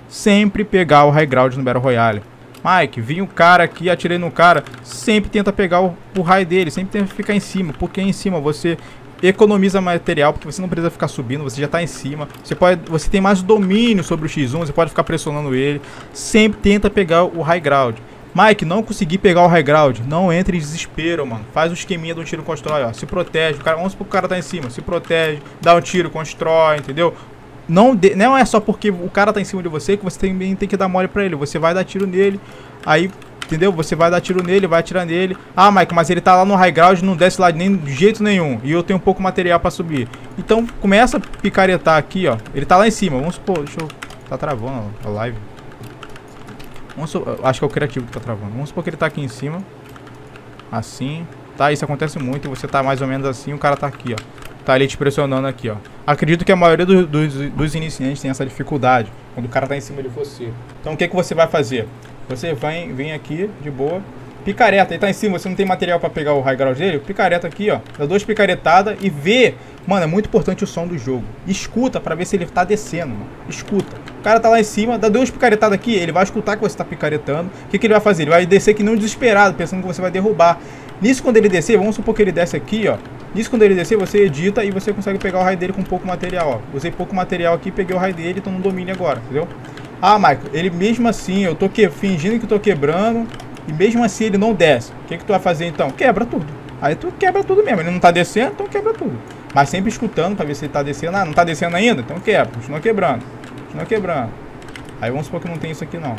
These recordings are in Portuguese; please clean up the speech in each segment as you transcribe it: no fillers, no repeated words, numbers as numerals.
sempre pegar o high ground no Battle Royale. Mike, vi um cara aqui, atirei no cara, sempre tenta pegar o high dele, sempre tenta ficar em cima, porque em cima você economiza material, porque você não precisa ficar subindo, você já está em cima, você tem mais domínio sobre o X1, você pode ficar pressionando ele, sempre tenta pegar o high ground. Mike, não consegui pegar o high ground, não entre em desespero, mano, faz o esqueminha do tiro constrói, ó, se protege, vamos supor que o cara tá em cima, se protege, dá um tiro, constrói, entendeu? Não é só porque o cara tá em cima de você que você também tem que dar mole pra ele, você vai dar tiro nele, aí... Entendeu? Você vai dar tiro nele, vai atirar nele. Ah, Mike, mas ele tá lá no high ground, não desce lá de jeito nenhum. E eu tenho pouco material pra subir. Então, começa a picaretar aqui, ó. Ele tá lá em cima. Vamos supor, deixa eu... Tá travando a live. Acho que é o criativo que tá travando. Vamos supor que ele tá aqui em cima. Assim. Tá, isso acontece muito. Você tá mais ou menos assim, o cara tá aqui, ó. Tá ali te pressionando aqui, ó. Acredito que a maioria dos iniciantes tem essa dificuldade. Quando o cara tá em cima de você. Então, o que você vai fazer? Você vem aqui, de boa, picareta, ele tá em cima, você não tem material pra pegar o high ground dele, picareta aqui, ó, dá 2 picaretadas e vê, mano, é muito importante o som do jogo, escuta pra ver se ele tá descendo, mano. Escuta, o cara tá lá em cima, dá 2 picaretadas aqui, ele vai escutar que você tá picaretando, o que ele vai fazer? Ele vai descer que não desesperado, pensando que você vai derrubar. Nisso, quando ele descer, vamos supor que ele desce aqui, ó, nisso, quando ele descer, você edita e você consegue pegar o high dele com pouco material, ó, usei pouco material aqui, peguei o high dele, tô no domínio agora, entendeu? Ah, Michael, ele mesmo assim, eu tô fingindo que tô quebrando e mesmo assim ele não desce. O que tu vai fazer então? Quebra tudo. Aí tu quebra tudo mesmo. Ele não tá descendo, então quebra tudo. Mas sempre escutando pra ver se ele tá descendo. Ah, não tá descendo ainda? Então quebra. Continua quebrando. Continua quebrando. Aí vamos supor que não tem isso aqui não.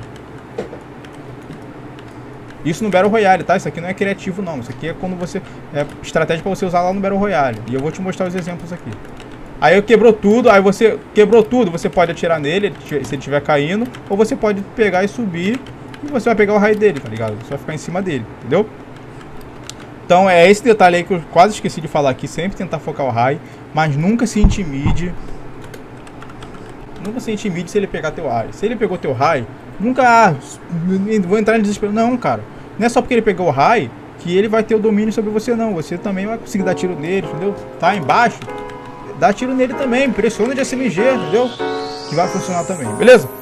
Isso no Battle Royale, tá? Isso aqui não é criativo não. Isso aqui é quando você... É estratégia pra você usar lá no Battle Royale. E eu vou te mostrar os exemplos aqui. Aí quebrou tudo, aí você quebrou tudo, você pode atirar nele, se ele estiver caindo, ou você pode pegar e subir, e você vai pegar o raio dele, tá ligado? Você vai ficar em cima dele, entendeu? Então é esse detalhe aí que eu quase esqueci de falar aqui, sempre tentar focar o raio, mas nunca se intimide. Nunca se intimide se ele pegar teu raio. Se ele pegou teu raio, nunca, vou entrar em desespero. Não, cara, não é só porque ele pegou o raio que ele vai ter o domínio sobre você, não. Você também vai conseguir dar tiro nele, entendeu? Tá embaixo. Dá tiro nele também, pressiona de SMG, entendeu? Que vai funcionar também, beleza?